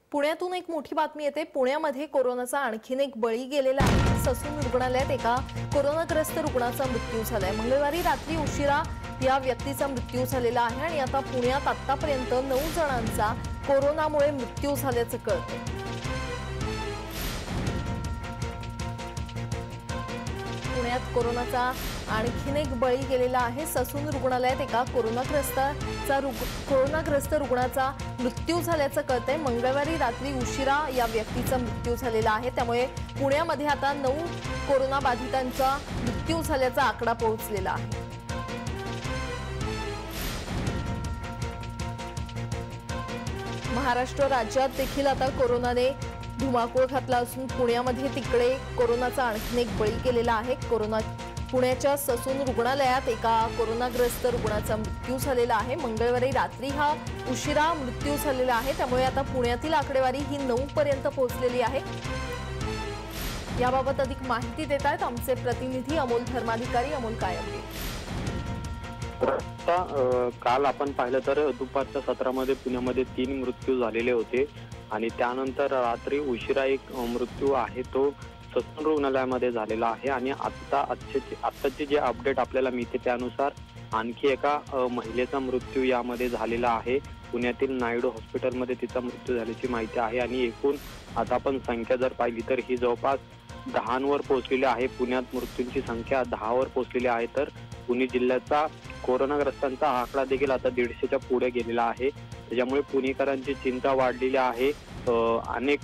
पुण्यातून एक मोठी बातमी येते। पुण्यामध्ये कोरोनाचा आणखीन एक बळी गेलेला आहे। ससून रुग्णालयात एका कोरोनाग्रस्त रुग्णाचा मृत्यू झालाय। मंगळवारी रात्री उशिरा या व्यक्तीचा मृत्यू झालेला आहे आणि आता पुण्यात आतापर्यंत 9 जणांचा कोरोनामुळे मृत्यू झाल्याचं कळतंय। पुण्यात कोरोनाचा आणखीन एक बळी गेलेला आहे। ससून रुग्णालयात एका कोरोनाग्रस्त रुग्णाचा मृत्यू झाल्याचं कळतंय। मंगळवारी रात्री उशिरा या व्यक्तीचा मृत्यू झालेला आहे। त्यामुळे पुण्यामध्ये आता 9 कोरोना बाधितांचा मृत्यू झाल्याचा आकडा पोहोचलेला आहे। महाराष्ट्र राज्यात देखील आता कोरोनाने धुमाकूळ घातला असून पुण्यामध्ये तिकडे कोरोनाचा आणखीन एक बळी गेलेला आहे। पुण्याच्या ससून रुग्णालयात एका कोरोनाग्रस्त रुग्णाचा मृत्यू झालेला आहे। मंगळवारी रात्री हा उशिरा मृत्यू झालेला आहे। त्यामुळे आता पुण्यातील आकडेवारी ही 9 पर्यंत पोहोचलेली आहे। याबाबत अधिक माहिती देत आहेत आमचे प्रतिनिधी अमोल धर्माधिकारी। अमोल, काय अपडेट? काल आपण पाहिलं तर दुपारच्या सत्रामध्ये पुण्यामध्ये 3 मृत्यू झालेले होते आणि त्यानंतर रात्री उशिरा एक मृत्यू आहे तो ससून रुग्णालयामध्ये झालेला आहे। आणि आत्ताची जे अपडेट आपल्याला मिळते त्यानुसार आणखी एका महिलेचा मृत्यू यामध्ये झालेला आहे। पुण्यातील नायडू हॉस्पिटलमध्ये तिचा मृत्यू झाल्याची माहिती आहे आणि एकूण आता आपण संख्या जर पाहिली तर ही जवळपास 10वर पोहोचलेली आहे। पुण्यात मृत्यूंची संख्या 10वर पोहोचलेली आहे। तर पुणे जिल्ह्याचा कोरोनाग्रस्तांचा आकडा देखील आता 150च्या पुढे गेलेला आहे। त्याच्यामुळे पुणेकरांची चिंता वाढलेली आहे। अनेक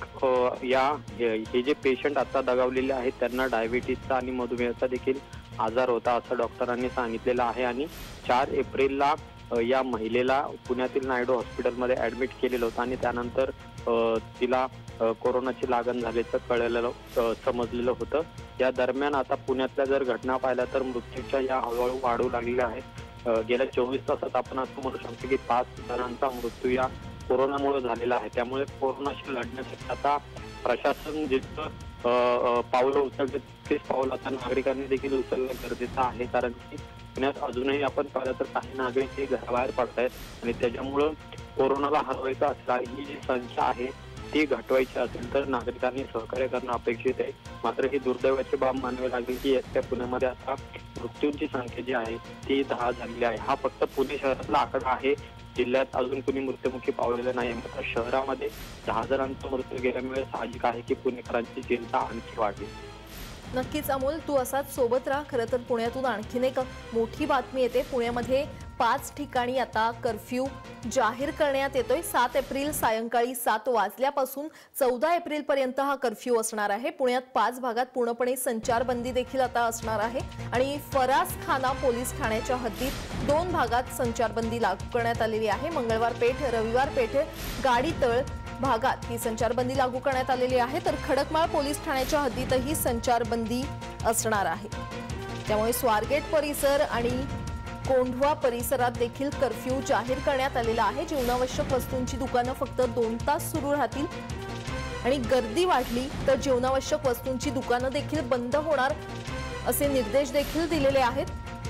हे जे पेशंट आता दगावलेले आहेत त्यांना डायबिटीसचा आणि मधुमेहाचा देखील आजार होता असं डॉक्टरांनी सांगितलेलं आहे। आणि 4 एप्रिलला या महिलेला पुण्यातील नायडू हॉस्पिटलमध्ये ऍडमिट केलेलं होतं आणि त्यानंतर तिला कोरोनाची लागण झाल्याचं समजलेलं होतं। या दरम्यान आता पुण्यातल्या जर घटना पाहिल्या तर मृत्यूच्या या हळूहळू वाढू लागलेल्या आहेत। गेल्या 24 तासात आपण असं म्हणू शकतो की 5 जणांचा मृत्यू या कोरोनामुळे झालेला आहे। त्यामुळे कोरोनाशी लढण्यासाठी आता प्रशासन जितकं पावलं उचलते तितकेच पावलं आता नागरिकांनी देखील उचलणं गरजेचं आहे। कारण की पुण्यात अजूनही आपण पाहिलं तर काही नागरिक हे घराबाहेर पडतायत आणि त्याच्यामुळं कोरोनाला हरवायचं असेल ही जी संख्या आहे ती घटवायची असेल तर नागरिकांनी सहकार्य करणं अपेक्षित आहे। मात्र ही दुर्दैवाची बाब मानावी लागेल की या पुण्यामध्ये आता मृत्यूंची संख्या जी आहे ती 10 झालेली आहे। हा फक्त पुणे शहरातला आकडा आहे। जिल्ह्यात अजून कुणी मृत्युमुखी पावलेलं नाही। मात्र शहरामध्ये 10 जणांचा मृत्यू गेल्यामुळे साहजिक आहे की पुणेकरांची चिंता आणखी वाढली। नक्कीच अमोल, तू असाच सोबत राहा। खरं तर पुण्यातून आणखीन एक मोठी बातमी येते। पुण्यामध्ये 5 ठिकाणी आता कर्फ्यू जाहीर करण्यात येतोय। 7 एप्रिल सायंकाळी 7 वाजल्यापासून 14 एप्रिल पर्यंत हा कर्फ्यू असणार आहे। पुण्यात 5 भागात पूर्णपणे संचारबंदी देखील आता असणार आहे आणि फरासखाना पोलीस ठाण्याच्या हद्दीत 2 भागात संचारबंदी लागू करण्यात आलेली आहे। मंगळवार पेठ, रविवार पेठ, गाडीतळ भागात ही संचारबंदी लागू करण्यात आलेली आहे। तर खडकमाळ पोलीस ठाण्याच्या हद्दीतही संचारबंदी असणार आहे। त्यामुळे स्वारगेट परिसर आणि कोंढवा परिसरात देखील कर्फ्यू जाहीर करण्यात आलेला आहे। जीवनावश्यक वस्तूंची दुकानं फक्त 2 तास सुरू राहतील आणि गर्दी वाढली तर जीवनावश्यक वस्तूंची दुकानं देखील बंद होणार असे निर्देश देखील दिलेले आहेत।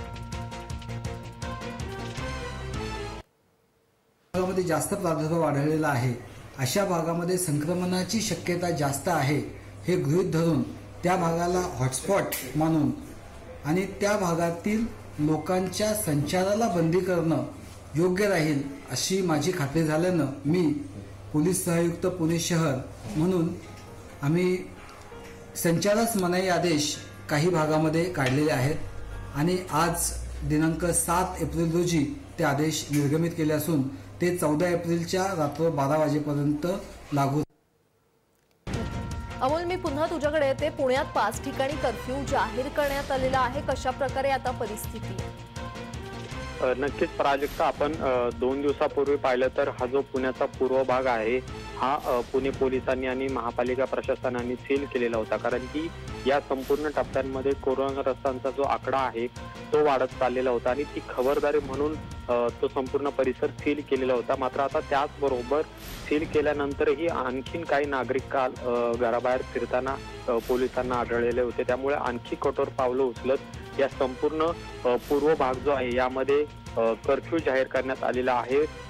भागामध्ये जास्त प्रादुर्भाव आढळलेला आहे, अशा भागामध्ये संक्रमणाची शक्यता जास्त आहे हे गृहीत धरून त्या भागाला हॉटस्पॉट मानून आणि त्या भागातील लोकांच्या संचाराला बंदी करणं योग्य राहील अशी माझी खात्री झाल्यानं मी पोलीस सहआयुक्त पुणे शहर म्हणून आम्ही संचारास मनाई आदेश काही भागामध्ये काढलेले आहेत आणि आज दिनांक 7 एप्रिल रोजी ते आदेश निर्गमित केले असून ते 14 एप्रिलच्या रात्र 12 वाजेपर्यंत लागू। अमोल, मी पुन्हा तुझ्याकडे येते। पुण्यात 5 ठिकाणी कर्फ्यू जाहीर करण्यात आलेला आहे। कशा प्रकारे आता परिस्थिती आहे? नक्कीच प्राजक्ता, आपण 2 दिवसापूर्वी पाहिलं तर हा जो पुण्याचा पूर्व भाग आहे हा पुणे पोलिसांनी आणि महापालिका प्रशासनाने सील केलेला होता। कारण की या संपूर्ण टप्प्यांमध्ये कोरोनाग्रस्तांचा जो आकडा आहे तो वाढत चाललेला होता आणि ती खबरदारी म्हणून तो संपूर्ण परिसर सील केलेला होता। मात्र आता त्याचबरोबर सील केल्यानंतरही आणखीन काही नागरिक काल घराबाहेर फिरताना पोलिसांना आढळलेले होते। त्यामुळे आणखी कठोर पावलं उचलत या संपूर्ण पूर्व भाग जो आहे यामध्ये कर्फ्यू जाहीर करण्यात आलेला आहे।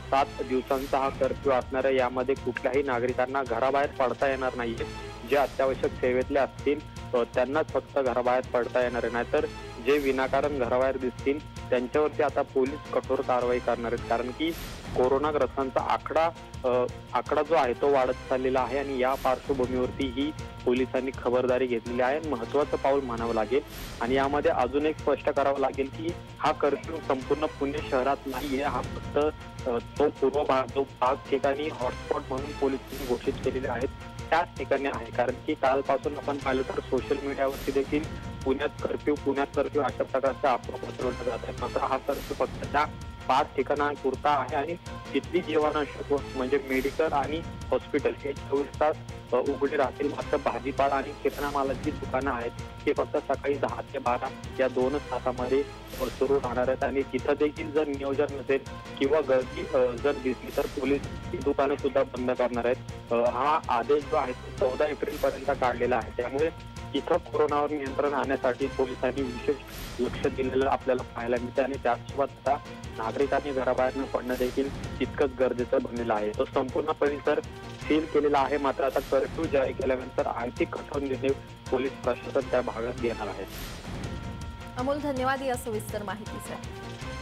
7 दिवसांचा हा कर्फ्यू असणार आहे. यामध्ये कुठल्याही नागरिकांना घराबाहेर पडता येणार नाहीये. जे अत्यावश्यक सेवेतले असतील त्यांनाच फक्त घराबाहेर पडता येणार आहे. नाहीतर जे विनाकारण घराबाहेर दिसतील त्यांच्यावरती आता पोलीस कठोर कारवाई करणार आहेत. कारण की कोरोनाग्रस्तांचा आकडा जो आहे तो वाढत चाललेला आहे आणि या पार्श्वभूमीवरती ही पोलिसांनी खबरदारी घेतलेली आहे. महत्वाचं पाऊल म्हणावं लागेल. आणि यामध्ये अजून एक स्पष्ट करावं लागेल की हा कर्फ्यू संपूर्ण पुणे शहरात नाहीये. हा फक्त तो पूर्व भाग जो 5 ठिकाणी हॉटस्पॉट म्हणून पोलिसांनी घोषित केलेले आहेत त्याच ठिकाणी आहे. कारण की कालपासून आपण पाहिलं तर सोशल मीडियावरती देखील पुण्यात कर्फ्यू अशा प्रकारचा अफवा पसरवला जात आहे. मात्र हा कर्फ्यू फक्त त्या 5 ठिकाणांपुरता आहे आणि तिथली जीवनावश्यक वस्तू म्हणजे मेडिकल आणि हॉस्पिटल हे 24 तास उघडे राहतील. मात्र भाजीपाला आणि किराणा मालाची दुकानं आहेत ते फक्त सकाळी 10 ते 12 या 2 तासामध्ये सुरू राहणार आहेत. आणि तिथं देखील जर नियोजन नसेल किंवा गर्दी जर दिसली तर पोलीस ही दुकानं सुद्धा बंद करणार आहेत. हा आदेश जो आहे तो 14 एप्रिल पर्यंत काढलेला आहे. त्यामुळे इथं कोरोनावर नियंत्रण आणण्यासाठी पोलिसांनी विशेष लक्ष दिलेलं आपल्याला पाहायला मिळतं आणि त्यासोबत आता नागरिकांनी घराबाहेर न पडणं देखील तितकंच गरजेचं बनलेलं आहे. तो संपूर्ण परिसर सील केलेला आहे. मात्र आता कर्फ्यू जारी केल्यानंतर आणखी कठोर निर्णय पोलीस प्रशासन त्या भागात घेणार आहे. अमोल, धन्यवाद या सविस्तर माहितीसाठी.